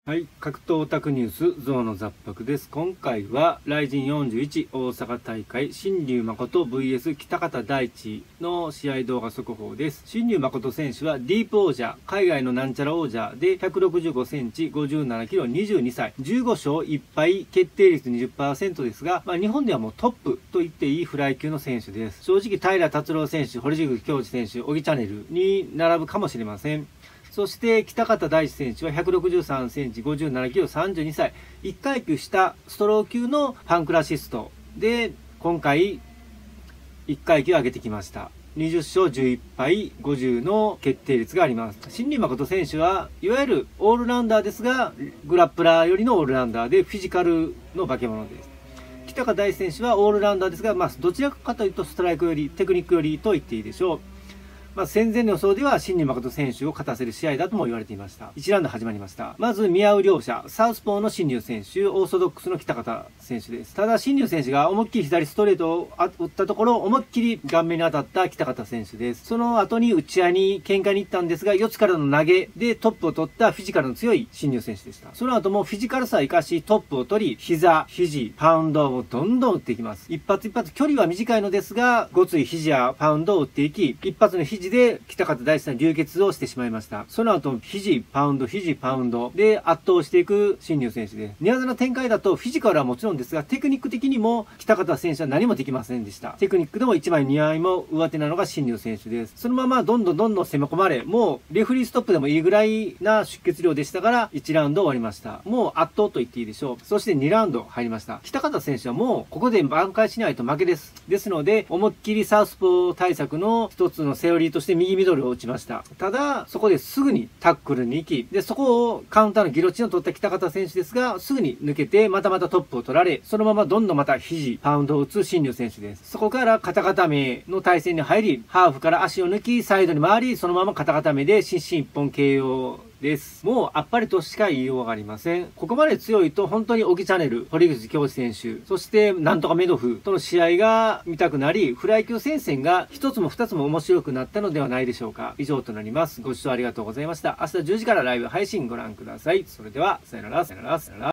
はい。格闘オタクニュース、ゾウの雑白です。今回は、RIZIN 41大阪大会、新竜誠 VS 北方大地の試合動画速報です。新竜誠選手はディープ王者、海外のなんちゃら王者で165センチ、57キロ、22歳、15勝1敗、決定率 20% ですが、日本ではもうトップと言っていいフライ級の選手です。正直、平達郎選手、堀口恭司選手、小木チャンネルに並ぶかもしれません。そして北方大地選手は163センチ、57キロ、32歳。1階級下、ストロー級のパンクラシストで、今回、1階級上げてきました。20勝11敗、50の決定率があります。新竜誠選手は、いわゆるオールラウンダーですが、グラップラーよりのオールラウンダーで、フィジカルの化け物です。北方大地選手はオールラウンダーですが、どちらかというとストライクより、テクニックよりと言っていいでしょう。戦前の予想では新竜誠選手を勝たせる試合だとも言われていました。1ラウンド始まりました。まず見合う両者、サウスポーの新竜選手、オーソドックスの北方選手です。ただ新竜選手が思いっきり左ストレートを打ったところ、思いっきり顔面に当たった北方選手です。その後に打ち合いに喧嘩に行ったんですが、四つからの投げでトップを取ったフィジカルの強い新竜選手でした。その後もフィジカルさを生かしトップを取り、膝、肘、パウンドをどんどん打っていきます。一発一発距離は短いのですが、ごつい肘やパウンドを打っていき、一発の肘で北方大地さん流血をしてしまいました。その後、肘、パウンドで圧倒していく新竜選手です。寝技の展開だとフィジカルはもちろんですが、テクニック的にも北方選手は何もできませんでした。テクニックでも1枚2枚も上手なのが新竜選手です。そのままどんどん攻め込まれ、もうレフリーストップでもいいぐらいな出血量でしたから、1ラウンド終わりました。もう圧倒と言っていいでしょう。そして2ラウンド入りました。北方選手はもうここで挽回しないと負けです。ですので、思いっきりサウスポー対策の一つのセオリーとして右ミドルを打ちました。ただ、そこですぐにタックルに行き、で、そこをカウンターのギロチンを取った北方選手ですが、すぐに抜けて、またトップを取られ、そのままどんどんまた肘、パウンドを打つ新竜選手です。そこから肩固めの体勢に入り、ハーフから足を抜き、サイドに回り、そのまま肩固めで心身一本 KO。です。もうあっぱれとしか言いようがありません。ここまで強いと本当に小木チャンネル、堀口恭司選手、そしてなんとかメドフとの試合が見たくなり、フライ級戦線が一つも二つも面白くなったのではないでしょうか。以上となります。ご視聴ありがとうございました。明日10時からライブ配信ご覧ください。それでは、さよなら。